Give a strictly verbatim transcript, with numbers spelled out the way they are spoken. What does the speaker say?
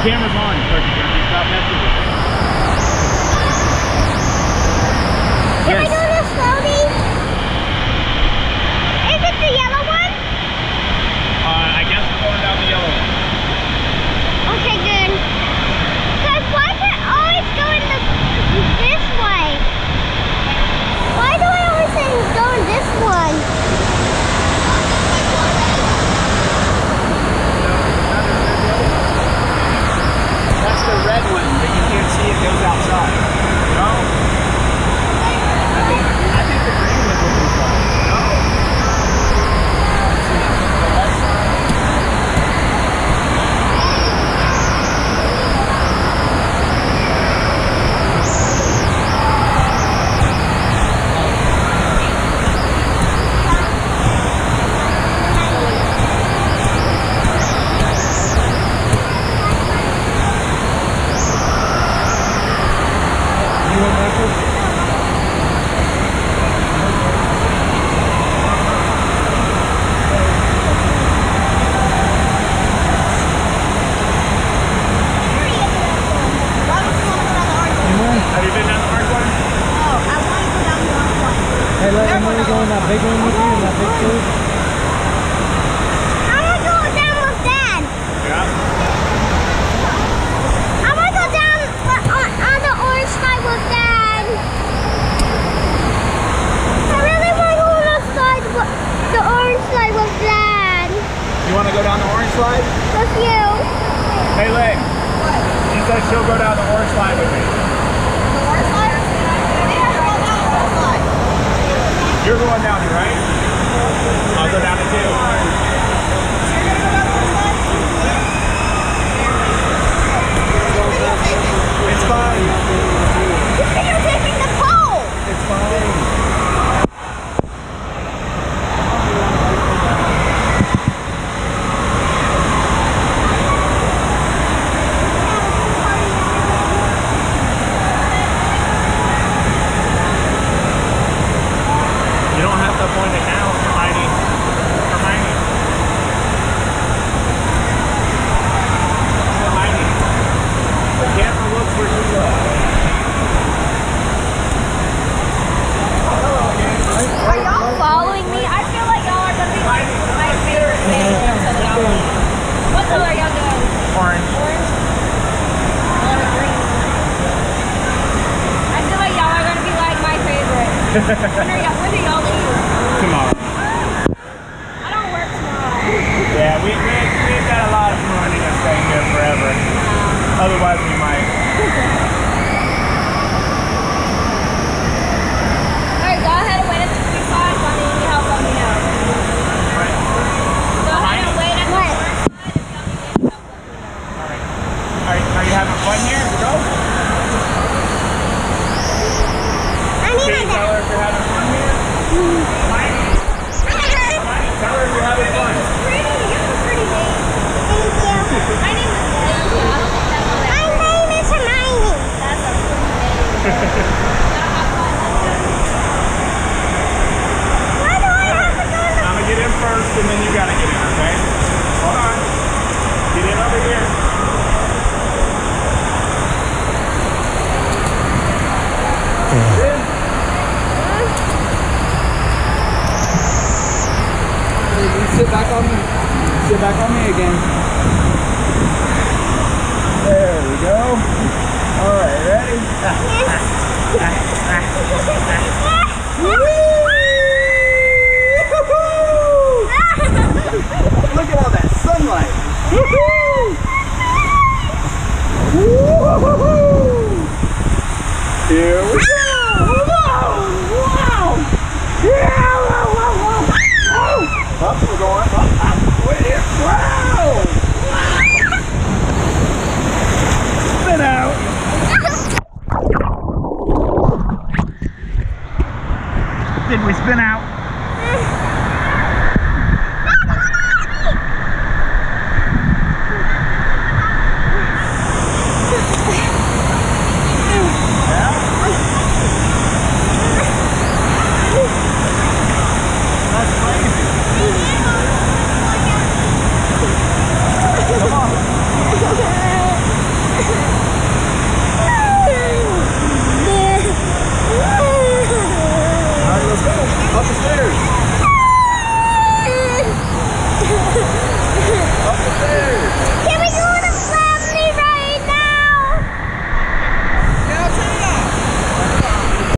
camera's on, Turkey Jerky. Stop messing with it. Can Yes. we do this slowly? Is it the yellow one? Uh, I guess we're going down the yellow one. Okay, good. Because why does it always go in the, this way? Why do I always say go in this one? That's the red one, but you can't see it goes outside. No? I think, I think the green one goes inside. No? The left side. Have you been down the orange one? Oh, I want to go down the orange one. Hey, let Emily go in that big one with you, in that big tube. I want to go down with Dad. Yeah. I want to go down on, on the orange slide with Dad. I really want to go on the slide, with, the orange slide with Dad. You want to go down the orange slide? With you. Hey, Leg. What? She said she'll go down the orange slide with me. The orange slide? Yeah, go down the orange slide. You're going down it, right? I'll go down it too. It's fine. You're taking the pole. It's fine. You don't have to point it now, Hermione. Hermione. Hermione. The camera looks where you look. Are y'all following me? I feel like y'all are going to be like my favorite thing. What color are y'all doing? Orange. Orange? I love it green. I feel like y'all are going to be like my favorite. When are y'all, when do y'all leave? Tomorrow. I don't work tomorrow. Yeah, we, we, we've got a lot of money to stay here forever. Otherwise we might. Alright, go ahead and wait at the three five. If I need any help, let me know. Go ahead and wait at the orange side. If y'all need any help, let me know. Alright. Are, are you having fun here? Go. I need Can you tell her if you're having fun here? Hermione. Hermione, tell her if you're having fun. Pretty, you have a pretty name. Thank you. My name is Cynthia. I don't think that's what I My name is Hermione. That's a pretty name. Why do I have to go in the... I'm gonna get in first and then you gotta get in, okay? Hold on. Get in over here. In. Sit back on me. Sit back on me again. There we go. All right, ready? Look at all that sunlight. Here we go. Wow! Up, we're going. Up, up. Wait here. Wow! Spin out. Did we spin out?